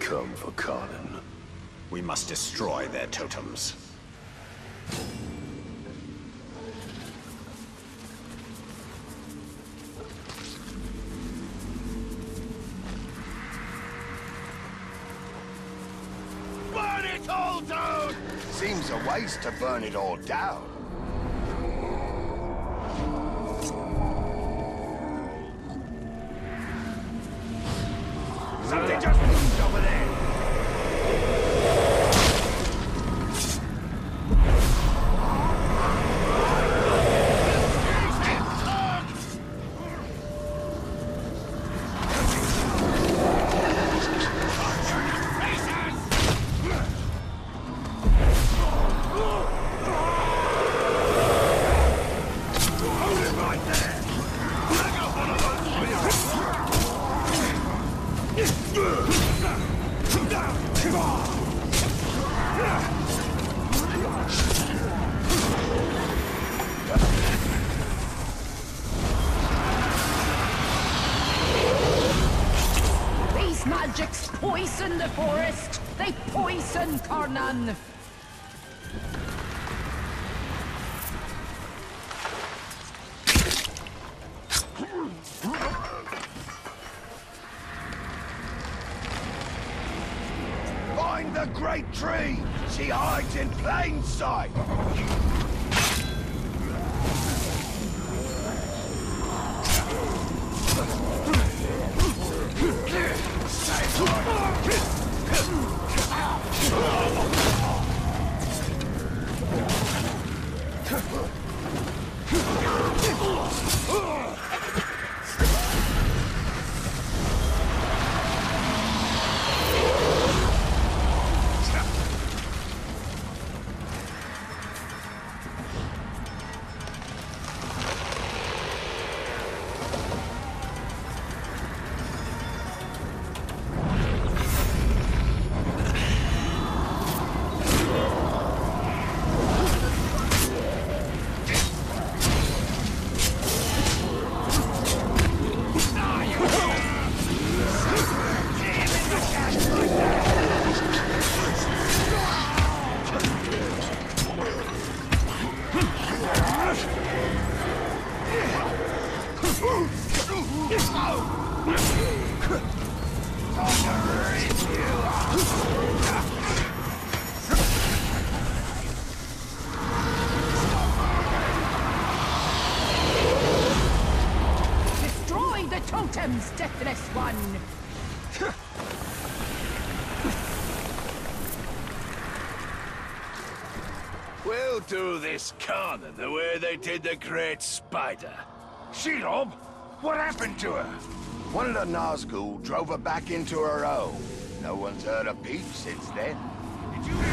come for Conan? We must destroy their totems. Burn it all down! Seems a waste to burn it all down. Something just moved over there! These magics poison the forest. They poison Conan. Find the great tree! She hides in plain sight! Destroy the totems, Deathless One. We'll do this Conan the way they did the Great Spider. Shelob, what happened to her? One of the Nazgul drove her back into her home. No one's heard a peep since then. Did you...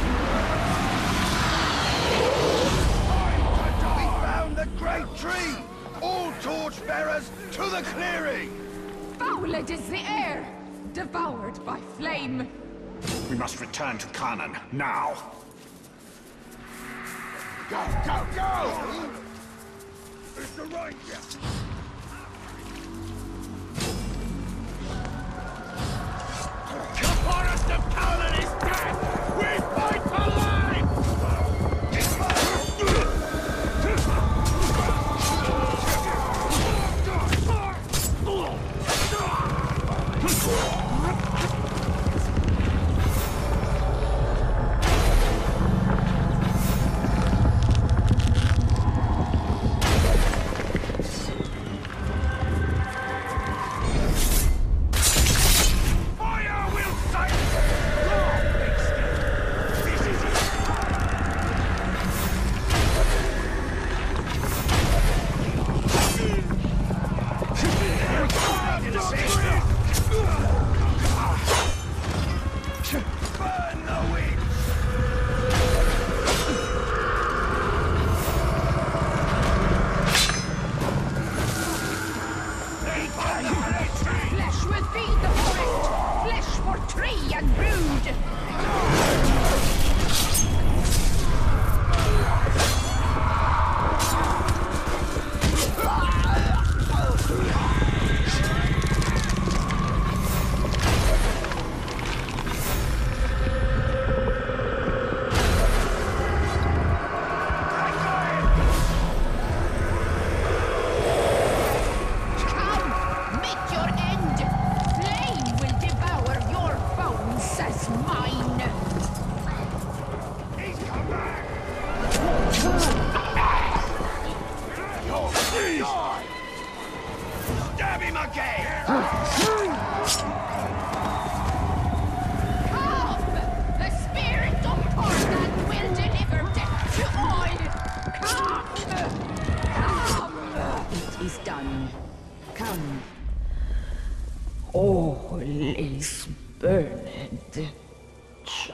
We found the great tree! All torchbearers to the clearing! Fouled is the air, devoured by flame. We must return to Conan, now! Go, go, go! It's the ranger! Come on us to Conan is dead! We fight for life!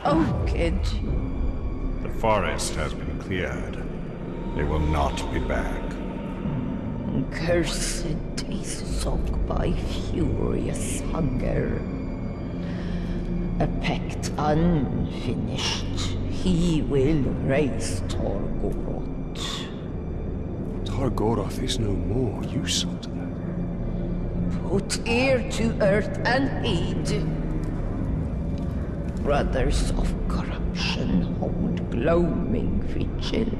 kid. The forest has been cleared. They will not be back. Cursed is sunk by furious hunger. A pact unfinished, he will raise Targoroth. Targoroth is no more, you saw to that. Put ear to earth and heed. Brothers of corruption hold gloaming vigil.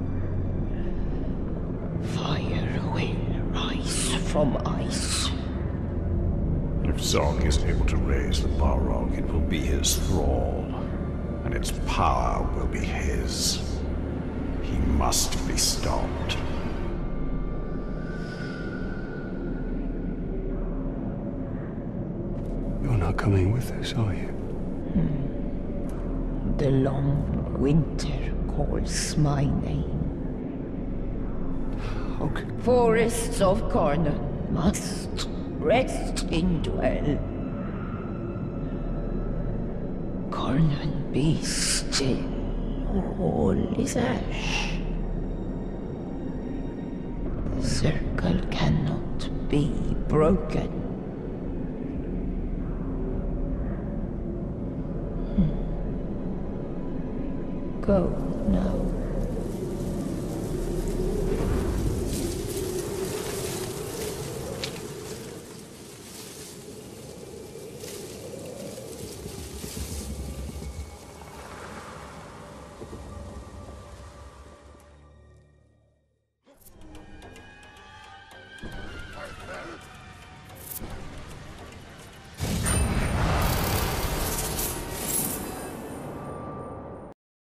Fire will rise from ice. If Zog is able to raise the Balrog, it will be his thrall. And its power will be his. He must be stopped. You're not coming with us, are you? The long winter calls my name. Okay. Forests of Karnan must rest in dwell. Karnan be still, all is ash. The circle cannot be broken. Go now.